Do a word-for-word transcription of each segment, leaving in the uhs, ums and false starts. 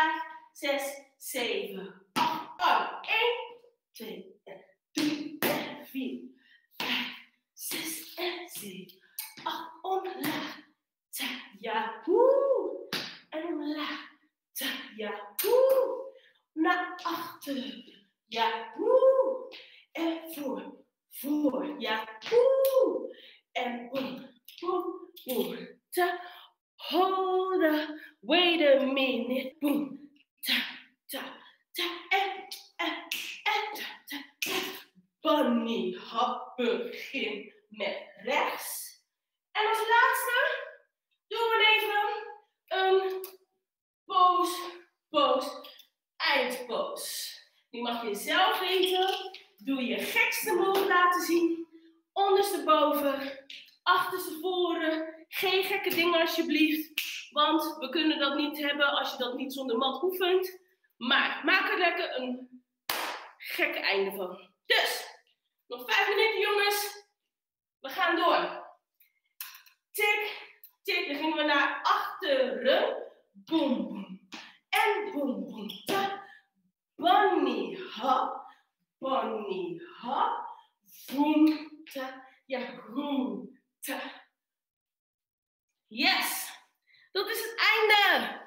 vijf, zes, zeven, acht. Arm. één, twee, drie, vier, vijf, zes en zeven, acht. Omlaag. Ta, ja, woe. En omlaag. Ta, ja, woe. Naar achter. Ja, woe. En voor. Voor. Ja, woe. En om. Boom, boom. Ta. Hold up. Wait a minute. Boom. Ta, ta, ta. En, en, en, ta, ta, ta. Bunny hop. Begin met rechts. En als laatste doen we even een pose, pose, eindpose. Die mag je zelf weten. Doe je gekste move laten zien. Ondersteboven, achterstevoren. Geen gekke dingen alsjeblieft. Want we kunnen dat niet hebben als je dat niet zonder mat oefent. Maar maak er lekker een gekke einde van. Dus, nog vijf minuten jongens. We gaan door. Tik, tik. Dan gingen we naar achteren. Boom, boom. En boom, boom. Ta. Bunny hop. Bunny hop. Boom, ta. Ja, boom, ta. Yes. Dat is het einde.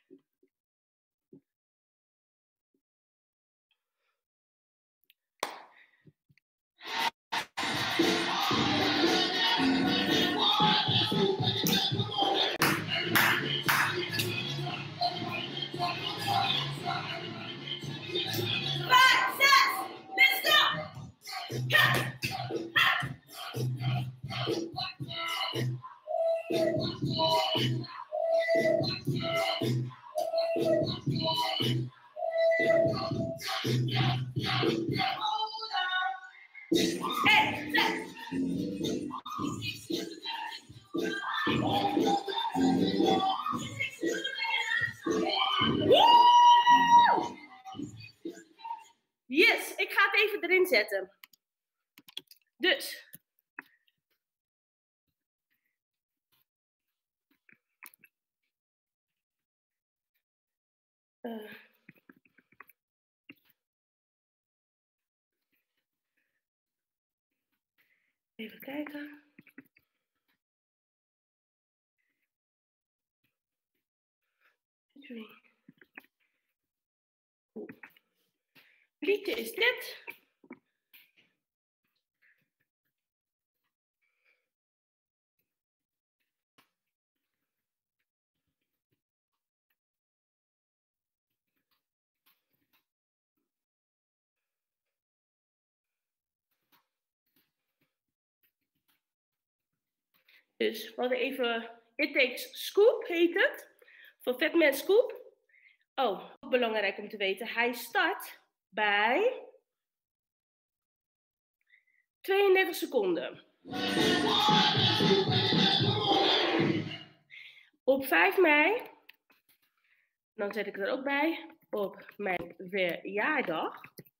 Vijf, zes, let's go! Ha! Ha! Hey, zes. Yes, ik ga het even erin zetten. Dus. Uh. Even kijken. Drie. Liedje is dit. Dus we hadden even It Takes Scoop, heet het. Van Fat Man Scoop. Oh, ook belangrijk om te weten. Hij start bij tweeëndertig seconden. Op vijf mei, dan zet ik er ook bij, op mijn verjaardag,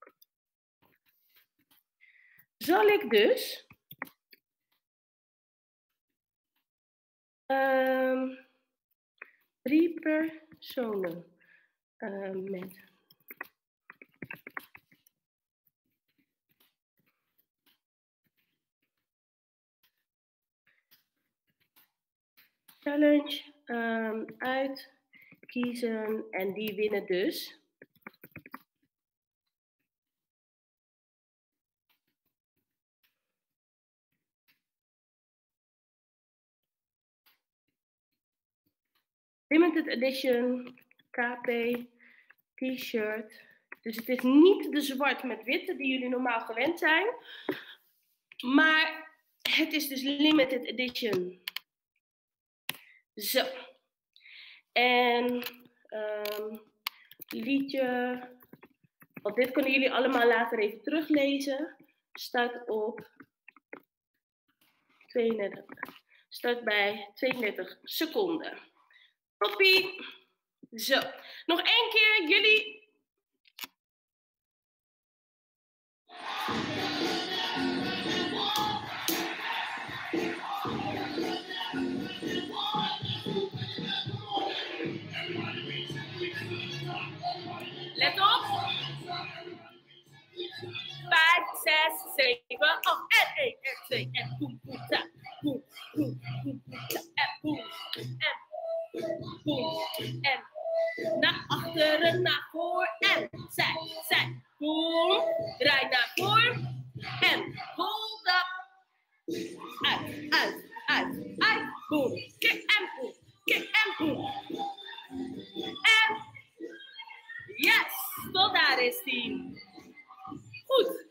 zal ik dus um, drie personen uh, met challenge um, uitkiezen en die winnen dus. Limited edition K P t-shirt. Dus het is niet de zwart met witte die jullie normaal gewend zijn. Maar het is dus limited edition. Zo. En um, liedje. Want dit kunnen jullie allemaal later even teruglezen. Start op tweeëndertig. Start bij tweeëndertig seconden. Toppie. Zo. Nog één keer jullie. zes, zeven, acht. En één, en twee, en boem, boem, ta. Boem, boem, boem, boem, ta. En boem, en boem, en naar achteren, naar voor. En zij, zij, boem. Draai naar voor. En hold up. Uit, uit, uit, uit. Boem, kick en boem, kick en boem. En yes, tot daar is die. Goed.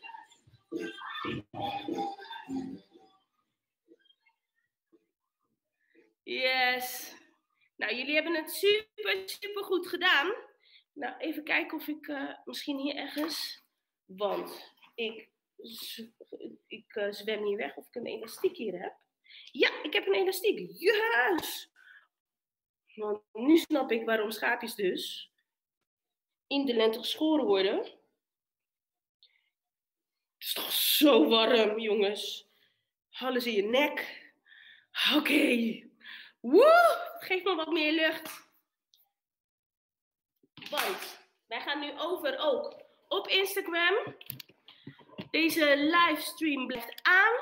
Yes. Nou, jullie hebben het super, super goed gedaan. Nou, even kijken of ik uh, misschien hier ergens... Want ik, ik uh, zwem hier weg of ik een elastiek hier heb. Ja, ik heb een elastiek. Yes! Want nu snap ik waarom schaapjes dus in de lente geschoren worden. Het is toch zo warm, jongens. Alles in je nek. Oké. Okay. Woe! Geef me wat meer lucht. Want wij gaan nu over ook op Instagram. Deze livestream blijft aan.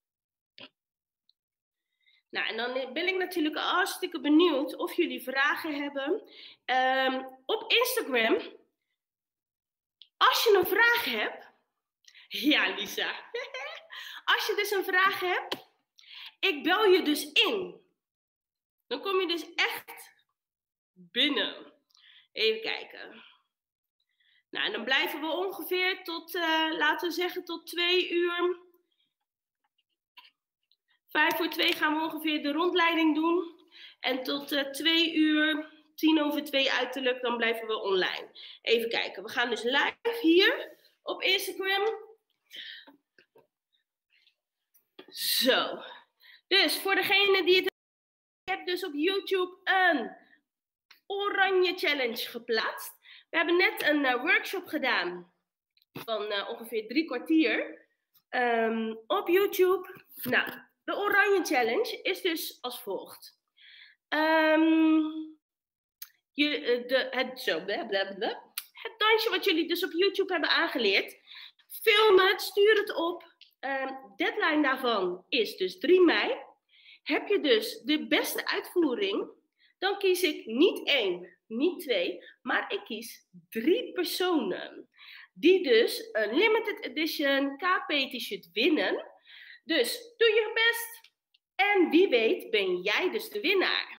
Nou, en dan ben ik natuurlijk hartstikke benieuwd of jullie vragen hebben. Um, op Instagram, als je een vraag hebt. Ja, Lisa. Als je dus een vraag hebt, ik bel je dus in. Dan kom je dus echt binnen. Even kijken. Nou, en dan blijven we ongeveer tot, uh, laten we zeggen, tot twee uur. Vijf voor twee gaan we ongeveer de rondleiding doen. En tot uh, twee uur, tien over twee uiterlijk, dan blijven we online. Even kijken, we gaan dus live hier op Instagram. Zo. Dus voor degene die het... Ik heb dus op YouTube een oranje challenge geplaatst. We hebben net een uh, workshop gedaan van uh, ongeveer drie kwartier um, op YouTube. Nou, de oranje challenge is dus als volgt. Um, je, de, het, zo, blablabla. Het dansje wat jullie dus op YouTube hebben aangeleerd. Film het, stuur het op. Um, deadline daarvan is dus drie mei. Heb je dus de beste uitvoering, dan kies ik niet één, niet twee, maar ik kies drie personen. Die dus een limited edition K P T-shirt winnen. Dus doe je best. En wie weet ben jij dus de winnaar.